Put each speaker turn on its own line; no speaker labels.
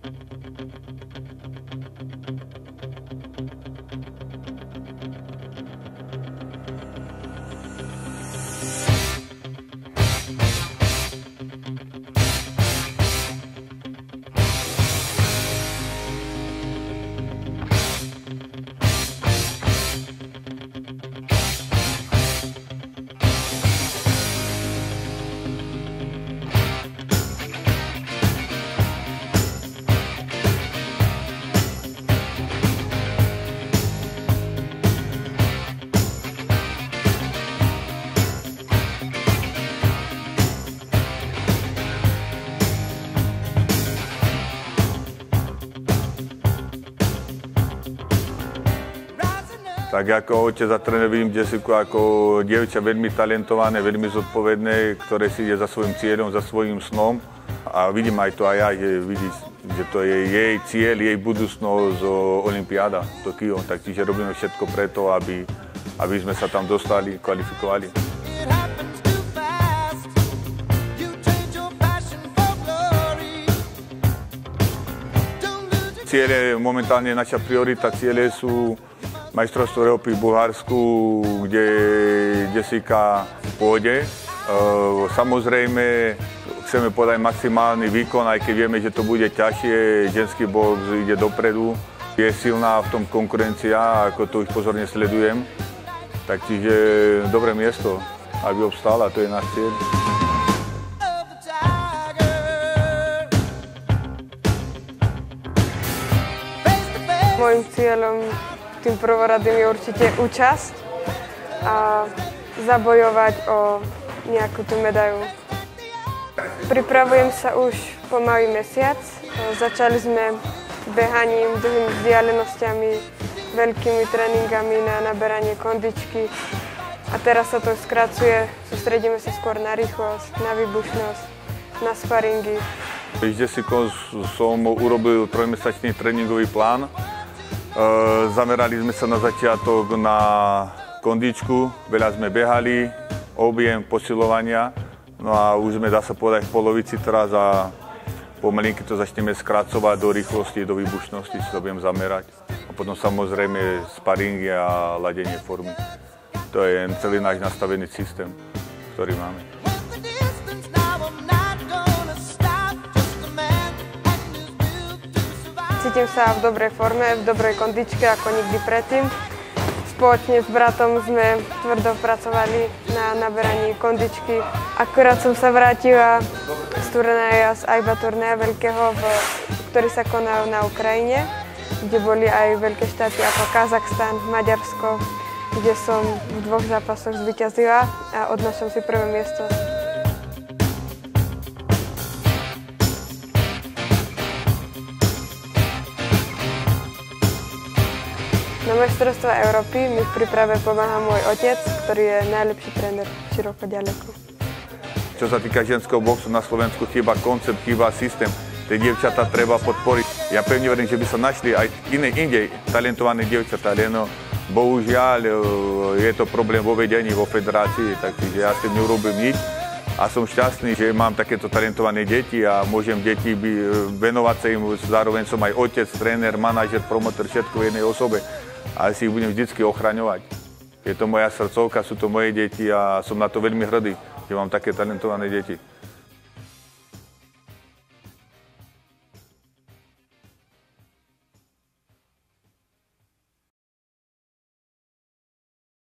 Tak ako otec a tréner vidím Jessiku ako dievča veľmi talentované, veľmi zodpovedné, ktoré si ide za svojím cieľom, za svojím snom. A vidím aj to aj ja, že to je jej cieľ, jej budúcnosť olympiáda Tokio. Tak čiže robíme všetko preto, aby sme sa tam dostali, kvalifikovali. Ciele, momentálne naša priorita, ciele sú majstrovstvo Európy v Bulharsku, kde Jessica pôjde. Samozrejme, chceme podať maximálny výkon, aj keď vieme, že to bude ťažšie. Ženský box ide dopredu. Je silná v tom konkurencia, ako to už pozorne sledujem. Tak čiže dobré miesto, aby obstála, to je náš cieľ.
Mojím cieľom tým prvoradým je určite účasť a zabojovať o nejakú tú medailu. Pripravujem sa už pomaly mesiac. Začali sme behaním, dlhými vzdialenosťami, veľkými tréningami na naberanie kondičky a teraz sa to skracuje. Sústredíme sa skôr na rýchlosť, na výbušnosť, na sparingy.
S Jessicou som urobil 3-mesačný tréningový plán. Zamerali sme sa na začiatok na kondičku, veľa sme behali, objem, posilovania, no a už sme, dá sa povedať, v polovici teraz a pomalinky to začneme skracovať do rýchlosti, do výbušnosti, si to budem zamerať. A potom samozrejme sparingy a ladenie formy. To je celý náš nastavený systém, ktorý máme.
Cítim sa v dobrej forme, v dobrej kondičke ako nikdy predtým. Spoločne s bratom sme tvrdo pracovali na naberaní kondičky. Akurát som sa vrátila z turnaja, z AIBA turnaja veľkého, ktorý sa konal na Ukrajine, kde boli aj veľké štáty ako Kazachstan, Maďarsko, kde som v 2 zápasoch zvíťazila a odnášam si prvé miesto. Na majstrovstvá Európy mi v príprave pomáha môj otec, ktorý je najlepší tréner široko ďaleko.
Čo sa týka ženského boxu, na Slovensku chýba koncept, chýba systém. Tie dievčatá treba podporiť. Ja pevne verím, že by sa našli aj inde talentované dievčatá, len bohužiaľ je to problém vo vedení, vo federácii, takže ja s tým neurobím nič. A som šťastný, že mám takéto talentované deti a môžem deti venovať sa im. Zároveň som aj otec, tréner, manažer, promotor, všetko v jednej osobe. A si ich budem vždycky ochraňovať. Je to moja srdcovka, sú to moje deti a som na to veľmi hrdý, že mám také talentované deti.